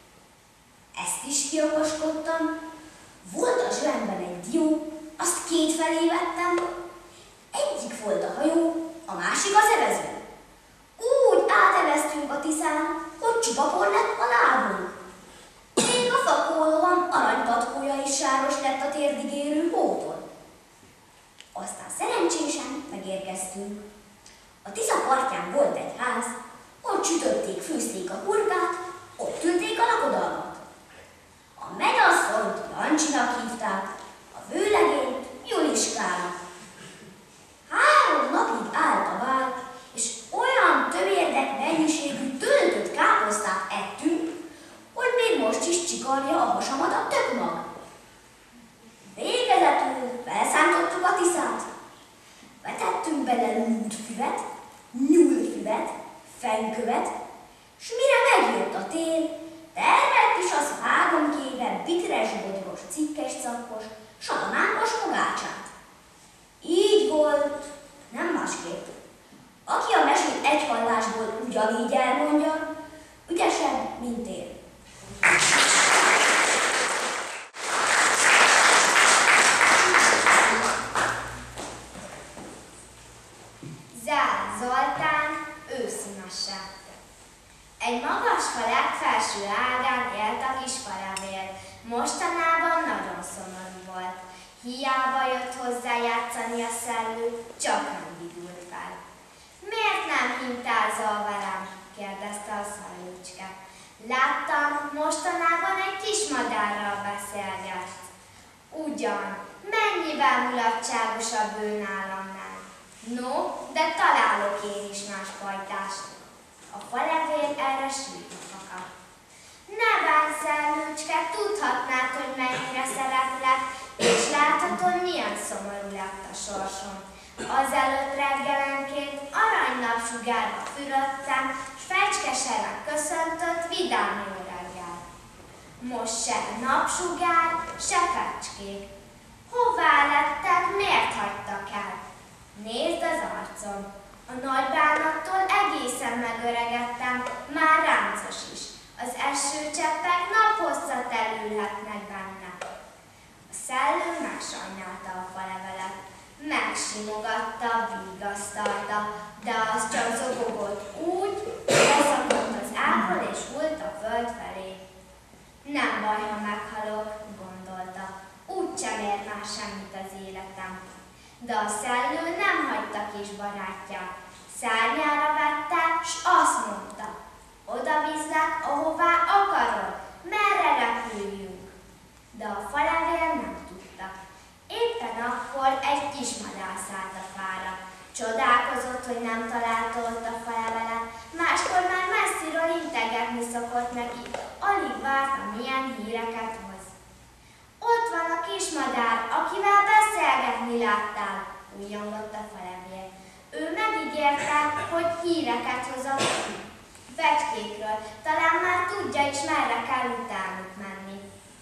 Ezt is kiokoskodtam. Volt a zsebemben egy dió, azt kétfelé vettem. Egyik volt a hajó, a másik az evező. Úgy áteveztünk a Tiszán, hogy csupapor lett a lábunk. Még a fakólovam aranypatkója is sáros lett a térdig érő hótól. Aztán szerencsésen megérkeztünk. A Tisza partján volt egy ház, ott sütötték, főzték a hurkát, ott ülték a lakodalmat. A menyasszonyt Jancsinak hívták, a vőlegényt Juliskának. Három napig állt a bál, és olyan tömérdek mennyiségű töltött káposztát ettünk, hogy még most is csikarja a hasamat a tökmag. Végezetül felszántottuk a Tiszát. Vetettünk bele lúdfüvet, nyúlfüvet, fenykövet, s mire megjött a tél, termett is az hágomkéve bitres, bodros, cikkes szakkos, satanánkos fogácsát. Így volt, nem másképp. Aki a mesét egy hallásból ugyanígy elmondja, ügyesebb, mint én. Zál Zoltán őszi mese. Egy magas fa legfelső ágán élt a kis falevél. Mostanában nagyon szomorú volt. Hiába jött hozzá játszani a szellő, csak nem vidult fel. Miért nem hintázol velem? kérdezte a szellőcske. Láttam, mostanában egy kis madárral beszélgetsz. Ugyan, mennyivel mulatságosabb ő nálamnál. No, de találok én is más pajtást. A falevél erre sült a faka. Ne bánj, szellőcske, tudhatnád, hogy mennyire szeretlek, és láthatod, milyen szomorú lett a sorsom. Azelőtt reggelenként aranynapsugárba fürödtem, s fecskeseren köszöntött vidám jó reggel. Most se napsugár, se fecskék. Hová lettek, miért hagytak el? Nézd az arcom. A nagy bánattól egészen megöregettem, már ráncos is. Az repülhetnek benne. A szellő megsajnálta a falevelet, megsimogatta, vigasztalta, de az csak zokogott úgy, leszakadt az ágról és hull a föld felé. Nem baj, ha meghalok, gondolta, úgysem ér már semmit az életem. De a szellő nem hagyta kis barátját, szárnyára vette, s azt mondta, oda viszlek, ahová akarod, merre repüljünk. De a falevél nem tudta. Éppen akkor egy kismadár szállt a fára. Csodálkozott, hogy nem találta ott a falevelet, máskor már messziről integetni szokott neki, alig várta, milyen híreket hoz. Ott van a kismadár, akivel beszélgetni láttál, újjongott a falevél. Ő megígérte, hogy híreket hoz a fecskékről, talán már tudja is, merre kell utánuk menni.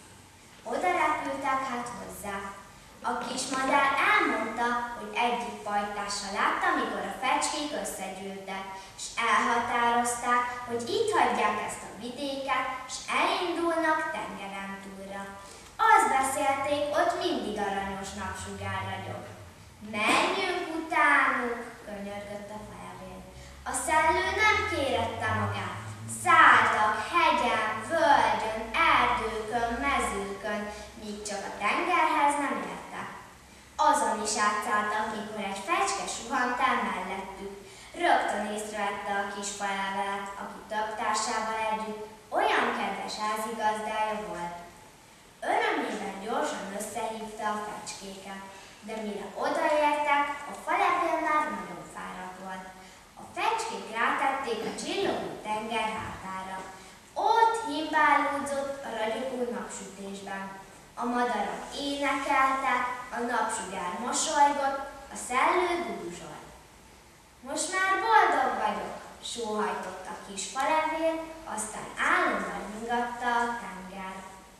Oda repültek hát hozzá. A kismadár elmondta, hogy egyik pajtása látta, mikor a fecskék összegyűltek, s elhatározták, hogy itt hagyják ezt a vidéket, s elindulnak tengeren túlra. Azt beszélték, ott mindig aranyos napsugár ragyog. Menjünk utánuk, könyörgött a falevél. A szellő nem kérette magát. Szálltak hegyen, völgyön, erdőkön, mezőkön, míg csak a tengerhez nem értek. Azon is átszálltak, mikor egy fecske suhant el mellettük. Rögtön észrevette a kis falevelet, aki több társával együtt olyan kedves házigazdája volt. Örömében gyorsan összehívta a fecskéket, de mire odaértek, a falevél már nagyon fáradt volt. A fecskék rátették a csillogó tenger hátára. Ott himbálódzott a ragyogó napsütésben. A madarak énekeltek, a napsugár mosolygott, a szellő dúzsolt. Most már boldog vagyok, sóhajtott a kis falevél, aztán álomban ingatta a tenger.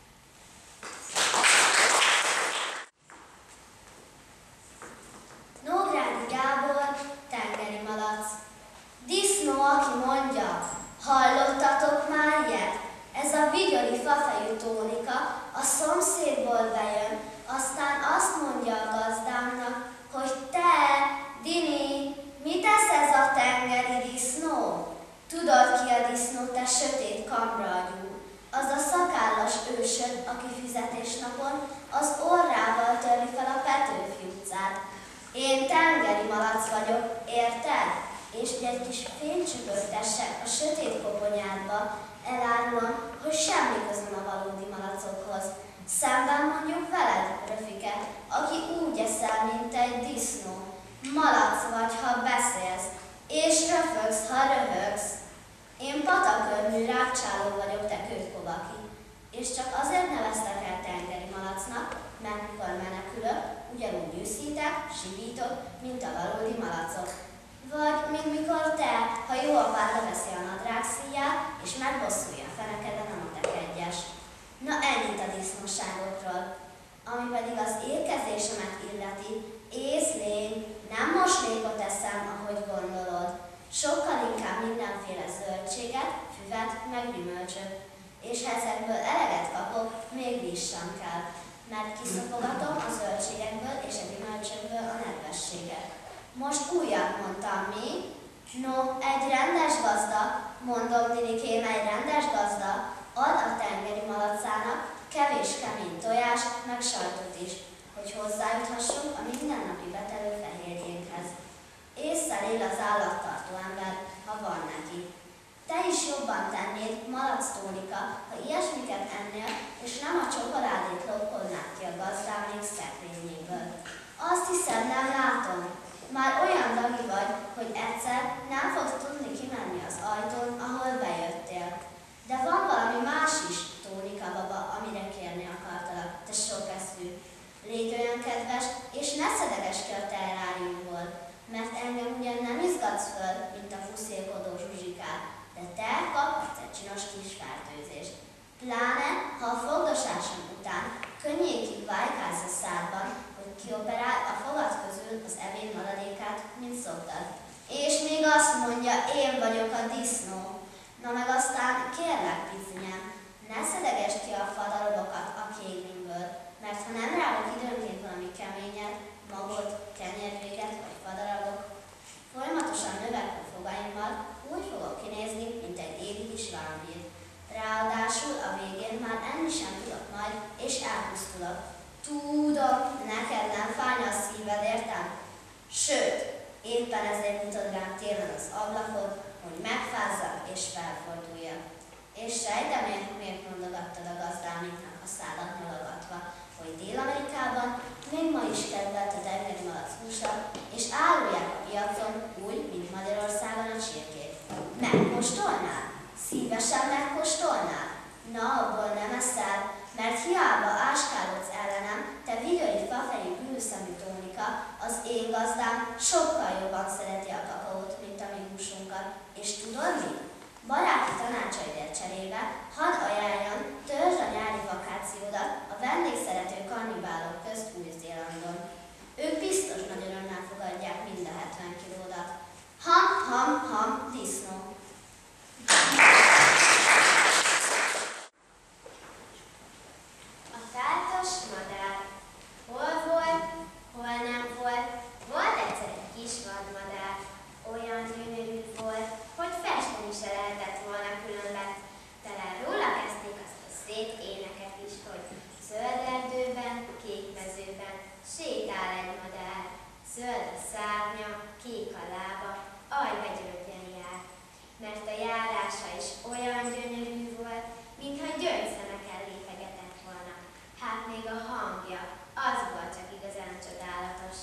Nógrádi Gábor, tengeri malac. Disznó, aki mondja, hallottatok már ilyet? Ez a vigyori fafejű Tónika a szomszédból bejön, aztán azt mondja a gazdámnak, hogy te, Dini, mit tesz ez a tengeri disznó? Tudod ki a disznó, te sötét kamragyú? Az a szakállas ősöd, aki fizetésnapon az orrával töri fel a Petőfi utcát. Én tengeri malac vagyok, érted? És egy kis fénycsöpögtessek a sötét koponyádba, elárulom, hogy semmi közöm a valódi malacokhoz. Szemben mondjuk veled, Röfike, aki úgy eszel, mint egy disznó. Malac vagy, ha beszélsz, és röfögsz, ha röhögsz. Én patakörmű rákcsáló vagyok, te kőkobaki. És csak azért neveztek el tengeri malacnak, mert mikor menekülök, ugyanúgy üszítek, sivítok, mint a valódi malacok. Vagy mint mikor te, ha jó apád leveszi a nadrág szíját, és megbosszulja a fenekeden a matek egyes. Na ennyit a disznóságokról. Ami pedig az érkezésemet illeti, észlény, nem moslékot eszem, ahogy gondolod. Sokkal inkább mindenféle zöldséget, füvet, meg gyümölcsöt. És ha ezekből eleget kapok, még víz sem kell, mert kiszapogatom a zöldségekből és a gyümölcsökből a nedvességet. Most újat mondtam, mi? No, egy rendes gazda, mondom Dinikém, egy rendes gazda, ad a tengeri malacának kevés kemény tojást, meg sajtot is, hogy hozzájuthassunk a mindennapi betelő fehérjénkhez. Ésszel él az állattartó ember, ha van neki. Te is jobban tennéd, malac Tónika, ha ilyesmiket ennél, és nem a csokoládét lopkodnád ki a gazdámék szekrényéből. Azt hiszem, nem látom. Már olyan dagi vagy, hogy egyszer nem fogsz tudni kimenni az ajtón, ahol bejöttél. De van valami más is, Tónika baba, amire kérni akartalak, te sokeszű. Légy olyan kedves, és ne szedeges ki a terráriumból, mert engem ugyan nem izgatsz föl, mint a fuszélkodó zsuzsikát, de te kaphatsz egy csinos kis fertőzést. Pláne, ha a fogdosásom után könnyékig vájkálsz a szádban, hogy kioperál a fogad közül az ebéd maradékát, mint szoktad. És még azt mondja, én vagyok a disznó. Na meg aztán kérlek, picinyem, Ne szedegesd ki a fadarabokat a kéglimből, mert ha nem rágok időnként valami keményet, magot, kenyérvéget vagy fadarabok, folyamatosan növekvő fogaimmal úgy fogok kinézni, mint egy déli kis vámpír. Ráadásul a végén már enni sem tudok majd, és elpusztulok. Tudom, neked nem fájna a szíved, értem? Sőt, éppen ezért mutat rám télen az ablakod, hogy megfázzak és felforduljak. És sejtem én, miért mondogattad a gazdámiknak a szádat nyalogatva, hogy Dél-Amerikában még ma is kedvelt a tengeri malac húsa, és árulják a piacon úgy, mint Magyarországon a csirkét. Megkóstolnál? Szívesen megkóstolnál? Na, abból nem eszel, mert hiába áskálodsz ellenem, te vigyorít fafejű bűnszemű Tónika, az én gazdám sokkal jobban szereti a kakaót, mint a mi húsunkat. És tudod mi? Baráti tanácsaidért cserébe hadd ajánljam, törzsd a nyári vakációdat a vendégszerető kannibálok közt Új-Zélandon. Ők biztos nagy örömmel fogadják mind a hetven kilódat. Ham, ham, ham, disznó. A táltos madár. Hol volt, hol nem volt, volt egyszer egy kis vadmadár. Olyan gyönyörű volt, hogy festeni se lehetett volna különben. Talán róla kezdték azt a szép éneket is, hogy zöld erdőben, kék mezőben sétál egy madár. Zöld a szárnya, kék a lába, ajvagyöngyön jár. Mert a járása is olyan gyönyörű volt, mintha gyöngyszemeken lépegetett volna. Hát még a hangja, az volt csak igazán csodálatos.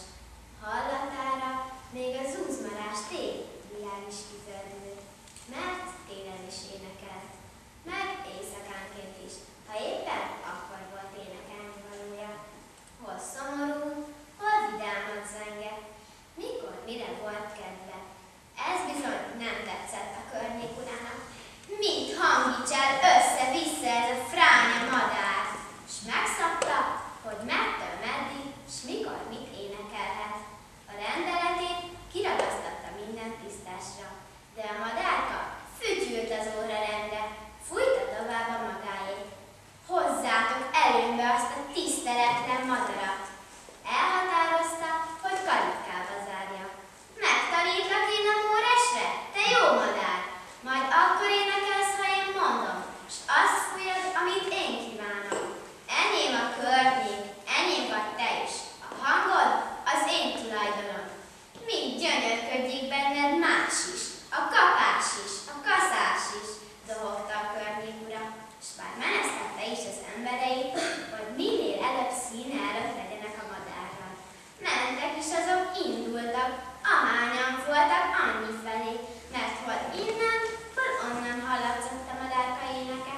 Hallatára még a zúzmarás tél világ is kizöldült, mert télen is énekelt, meg éjszakánként is, ha éppen akkor volt énekelni valója. Hol szomorú, hol vidámat zengett, mikor mire volt kedve. Ez bizony nem tetszett a környék urának. Mit hangítsál össze-vissza ez a fránya madár? S megszabta, hogy mettől meddig, s mikor mit énekelhet. A rendeletét kiragasztatta minden tisztásra, de a madárka fütyült az órarendre, fújta tovább a magáét. Hozzátok előnybe azt a tiszteletlen madarat. Elhatározta, hogy kalitkába zárja. Megtanítlak én a móresre, te jó madár, majd akkor énekelsz, ha én mondom, s azt fújod, amit én kívánok. Enyém a környék, enyém vagy te is. A hangod az én tulajdonom. Mind gyönyörködjék benned más is, a kapás is, a kaszás is, dohogta a környék ura, s bár menesztette is az embereit, hogy minél előbb színe előtt legyenek a madárral. Mentek is azok, indultak, ahányan voltak annyi felé, mert hol innen, hol onnan hallatszott a madárka éneke.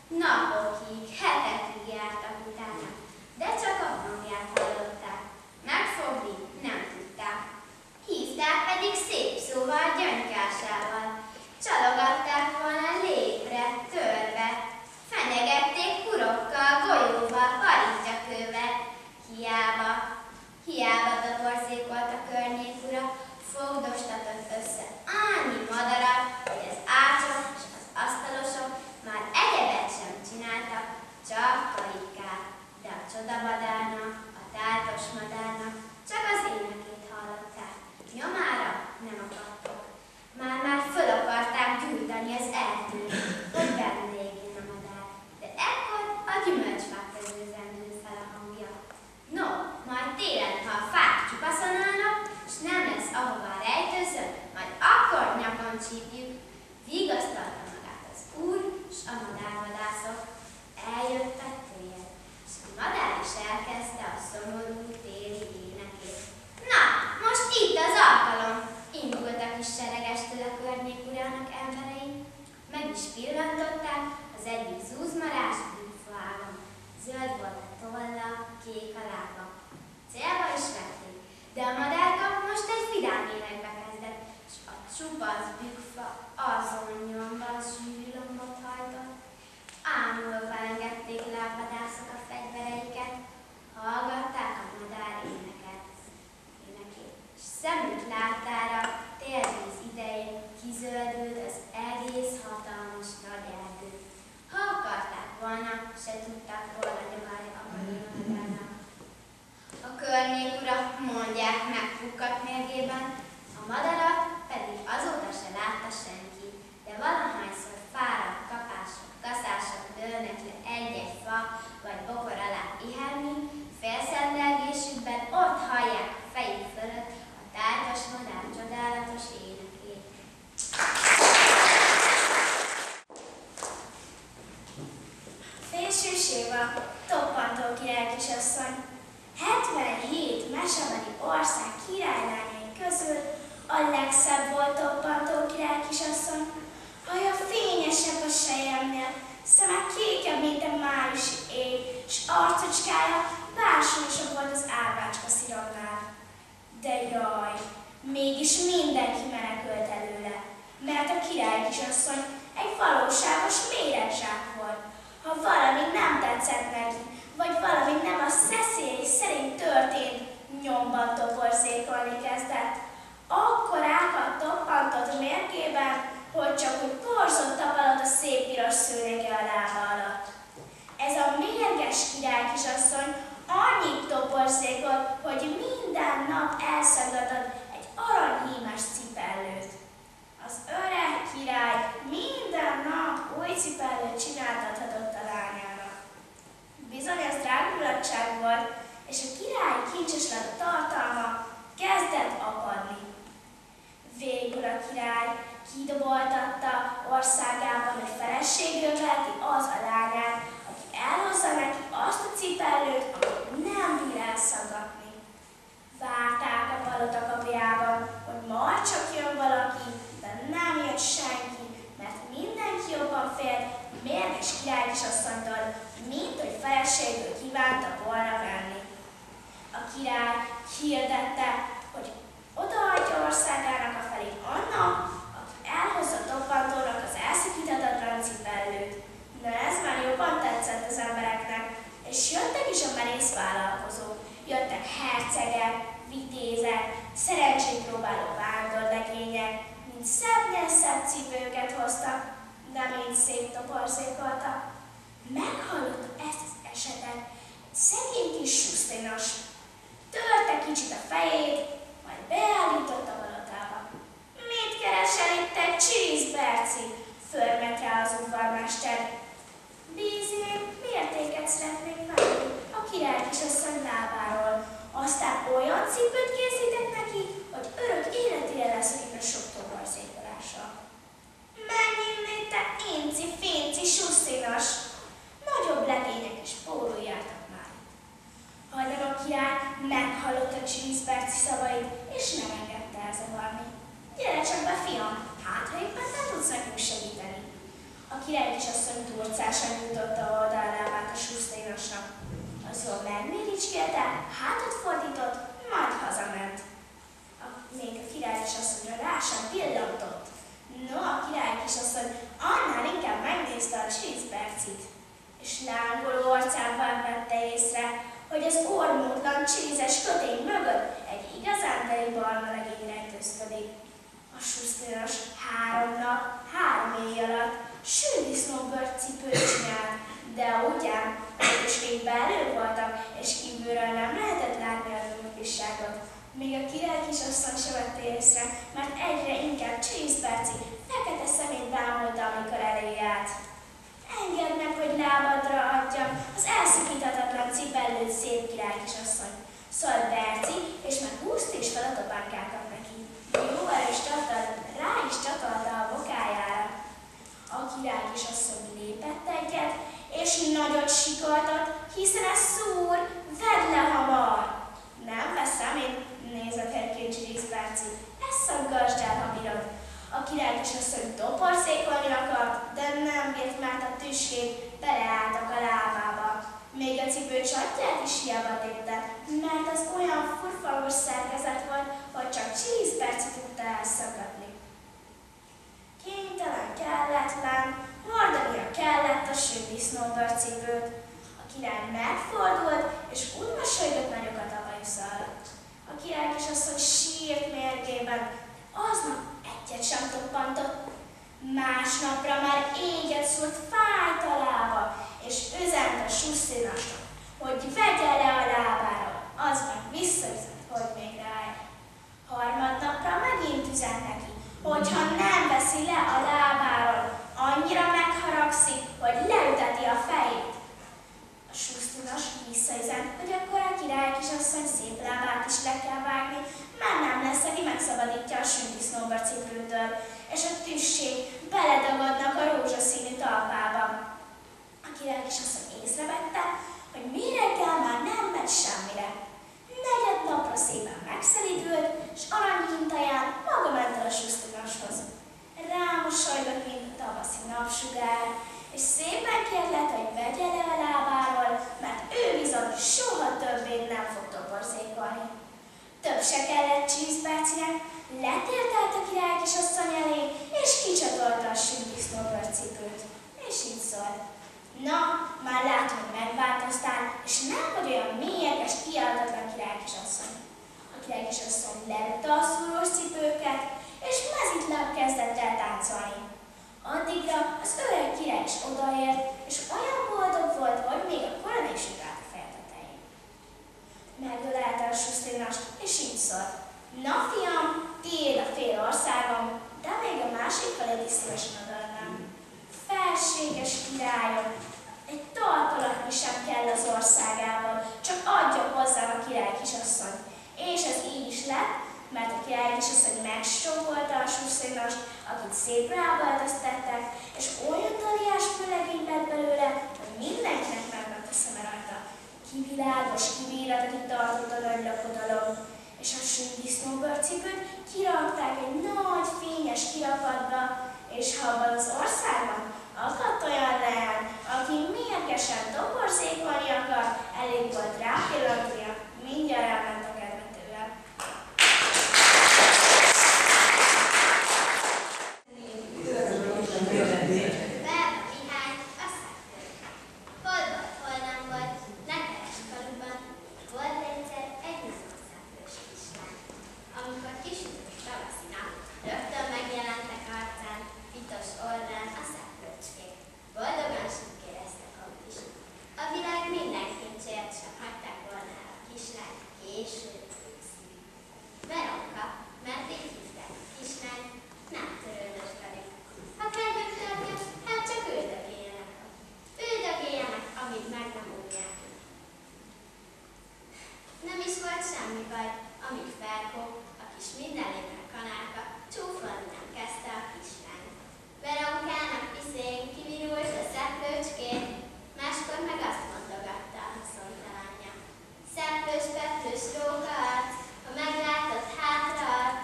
Napokig, hetekig jártak utána, de csak a hangját hallották. Megfogni nem tudták. Hívták pedig szép szóval gyönykásával. Csalogatták volna lépre, törve. Fenyegették kurokkal, golyóval, parittyakővel. Hiába, hiába toborzékolt a környék ura, fogdostatott össze annyi madarat, hogy az ácsok és az asztalosok már egyebet sem csináltak, csak kalitkát. De a csodamadárnak, a táltos madárnak csak az énekét hallották. Nyomára nem akadtak. Már-már föl akarták gyújtani az erdőt, hogy benne égjen a madár. De ekkor a gyümölcsfák közül zendült fel a hangja. No, majd télen, ha a fák csupaszon állnak, s nem lesz ahová rejtőzzön, majd akkor nyakon csípjük. Vigasztalta magát az úr, s a madárvadászok. Eljött a tél, s a madár is elkezdte a szomorú téli énekét. Na, most itt az alkalom! Indultak is seregestől a környék urának emberei. Meg is pillantották az egyik zúzmarás bűnfaágon. Zöld volt a tolla, kék a lába. Célba is vették, de a madárka most egy vidám énekbe kezdett, s a csupasz bükkfa azon nyomba zsűrilombot hajtott. Ámulva engedték le a vadászok a fegyvereiket, hallgatták a madár éneket. Énekét. S szemük láttára térvíz idején kizöldült az egész hatalmas nagy erdő. Ha akarták volna Környék urak mondják meg pukkat mérgében, a madarat pedig azóta se látta senki, de valahányszor fáradt kapások, kaszások dőlnek le egy-egy fa vagy bokor alá pihenni, félszendelgésükben ott hallják a fejük fölött a tárgyas madár csodálatos énekét. Fésű Siva, toppantó király kisasszony, hetvenhét mesebeli ország királylányai közül a legszebb volt toppantó király kisasszony. Haja fényesebb a selyemnél, szeme kékebb, mint a májusi ég, s arcocskája bársonyosabb volt az árvácska sziromnál. De jaj, mégis mindenki menekült előle, mert a király kisasszony egy valóságos méregzsák volt. Ha valami nem tetszett neki, vagy valami nem a szeszély szerint történt, nyomban toporzékolni kezdett. Akkor ákadt toppantott mérgében, hogy csak úgy porzott tapalott a szép piros szőnyege a lába alatt. Ez a mérges király kisasszony annyit toporzékolt, hogy minden nap elszaggatott egy aranyhímes cipellőt. Az öreg király minden nap új cipellőt csináltathatott a lányának. Bizony az drágulatság volt, és a királyi kincseslada tartalma kezdett apadni. Végül a király kidoboltatta országában, hogy feleségül veheti az a lányát, aki elhozza neki azt a cipellőt, amit nem bír elszaggatni. Várták a palota kapujában, hogy majd csak jön valaki, de nem jött senki, mert mindenki jobban félt a mérges király kisasszonytól, mint hogy feleségül kívánta volna venni. A király hirdette, hogy odaadja országának a felét annak, aki elhozza toppantónak az elszikíthatatlan cipellőt. Na ez már jobban tetszett az embereknek, és jöttek is a merész vállalkozók. Jöttek hercegek, vitézek, szerencsét próbáló vándorlegények, mint szebbnél szebb cipőket hoztak, de mind szép toporzékoltak. Meghallotta ezt az esetet egy szegény kis suszlinos. Törte kicsit a fejét, majd beállított a palotába. Mit keresel itt egy csízberci? Förmet rá az udvarmester. Bízén, mértéket szeretnék venni a király kisasszony lábáról. Aztán olyan cipőt készített neki, hogy örök életére lesz a sok toborzékolása. Menj innét, te inci, finci, susszinas! Nagyobb legények és pólói jártak már. Hanem a király meghallotta Csízberci szavait, és nem engedte elzavarni. Gyere csak be, fiam, hát ha éppen te tudsz nekünk segíteni. A király kisasszony turcásan nyújtotta oldallábát a suszlinasnak. Az jól megméricskélte, hátat fordított, majd hazament. A, még a király kisasszonyra rá sem pillantott. No, a király kisasszony annál inkább megnézte a Csízbercit, és lángoló arcával vette észre, hogy az ormótlan csízes kötény mögött egy igazán teli barna legény rejtőzködik. A suszlinas három nap, három éj alatt sűdisznóbőrt cipőt csinált, de ugyan, hogy is még belül voltak, és kívülről nem lehetett látni az újviságot. Még a király kisasszony sem vette észre, mert egyre inkább Csízberci fekete szemét bámulta, amikor elé állt. Engedd meg, hogy lábadra adjam az elszikíthatatlan cipellőt, szép király kisasszony, szólt Berci, és már húzt is fel a topánkákat neki. Jó erős csattal rá is csatolta a bokájára. A király kisasszony lépett egyet, és nagyot sikoltott, hiszen ez szúr, vedd le hamar! Nem veszem, én nézett egy Csízberci, ezt szaggasd el, ha bírod. A király kisasszony toporzékolni akart, de nem bírt, mert a tüskék beleálltak a lábába. Még a cipő csatját is hiába tépte, mert az olyan furfangos szerkezet volt, hogy csak Csízberci tudta elszaggatni. Kénytelen, kelletlen, hordania kellett a sűdisznóbőr cipőt. A király megfordult, és úgy mosolygott nagyokat a bajusszal. A király kisasszony sírt mérgében, aznap egyet sem toppantott. Másnapra már éget szúrt, fájt a lába, és üzent a suszlinasnak, hogy vegye le a lábáról, az meg vissza hogy leüteti a fejét. A susztunas visszaüzent, hogy akkor a király kisasszony szép lábát is le kell vágni, már nem lesz, aki megszabadítja a sündisznóbarcipőtől, és a tüssé beledagadnak a rózsaszínű talpába. A király kisasszony észrevette, hogy mi reggel már nem megy semmire. Negyed napra szépen megszelidült, és aranyhintaján maga ment el a susztunashoz. Rámosolygott, mint a tavaszi napsugár, és szépen kérlett, hogy vegye le a lábáról, mert ő bizony soha többé nem fog toborzékolni. Több se kellett csízpercinek, letértelt a király kisasszony elé, és kicsatolta a sündisznóbőrcipőt. És így szólt: na, már látom, hogy megváltoztál, és nem vagy olyan mélyeges, kiáltatlan király kisasszony. A király kisasszony lerúgta a szúrós cipőket, és mezitláb kezdett el táncolni. Addigra az öreg király is odaért, és olyan boldog volt, hogy még a korona is ugrált a feje tetején. Megölelte a susztinast, és így szólt: na fiam, tiéd a fél országom, de még a másik felét is szívesen odaadnám. Felséges királyom, egy talpalatnyi sem kell az országában, csak adja hozzám a király kisasszony. És ez így is lett, mert a király kisasszony megstrókolta a susztinast, akit szép rábaltoztatták, és olyan taliás főlegény lett belőle, hogy mindenkinek megment a szeme rajta. Kivilágos kivírat, akit tartott a nagy lakodalom, és a sündisznóbőrcipőt kirakták egy nagy fényes kirakatba, és ha abban az országban akadt olyan leány, aki mérgesen toborzékolni akar, elég volt rápillantnia, mindjárt elment a kedve tőle. Berta Mihály, a szekrény. Hol volt, hol nem volt, lekeres faluban, volt egyszer egy nagyon szeplős kislány. Amikor kisütött tavaszi nap, rögtön megjelentek arcán, pitos orrán a szeplőcskék. Boldogan sikéreztek ott is. A világ minden kincsért sem hagyták volna el a kislány késő őszig. Veronka, mert így hívták a kislány, nem törődött velük. Ha kedvük tartja, hát csak üldögéljenek. Üldögéljenek, amíg meg nem úrják. Nem is volt semmi baj, amíg Ferkó, a kis mindenlétek kanálka, csúfolni nem kezdte a kislány. Veronkának piszén kivirult a szeplőcskét, máskor meg azt mondogatta a haszontalanja. Szeplős, peplős, róka arc, ha meglátott hátra arc.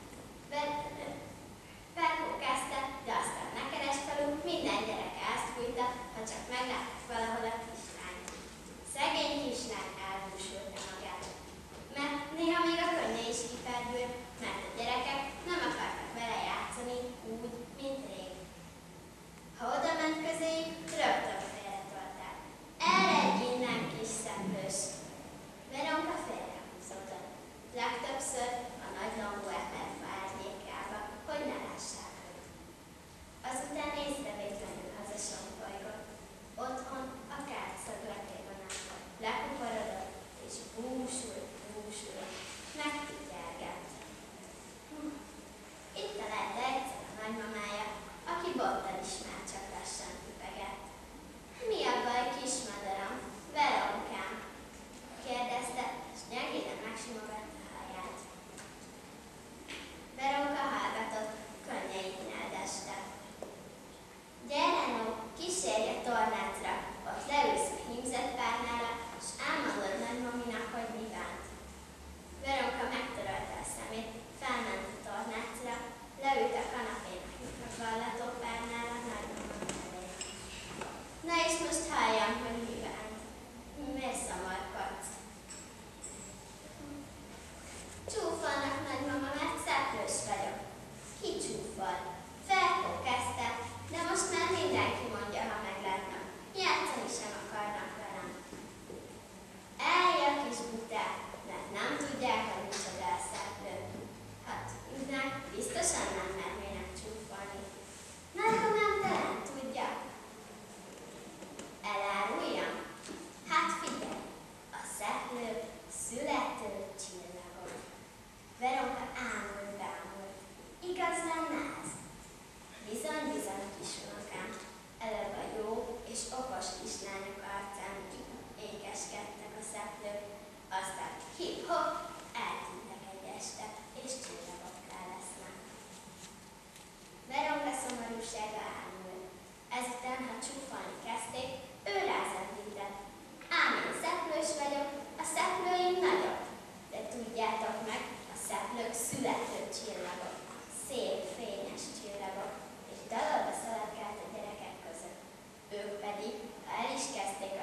Ferkó kezdte, de aztán ne keres falu, minden gyereke ezt fújta, ha csak meglátott valahol a kislányt. Szegény kislány elbúsulta magát, mert néha még a könnye is kiperdült, mert a gyerekek nem akartak vele játszani úgy, mint rég. Ha oda ment közéjük, rögtön félretolták. Eredj innen, kis szeplős! Veronka félrehúzódott. Legtöbbször a nagy lombú eperfa árnyékába, hogy ne lássák őt. Azután észrevétlenül hazasombolygott.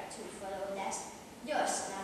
csúfolódást, gyorsan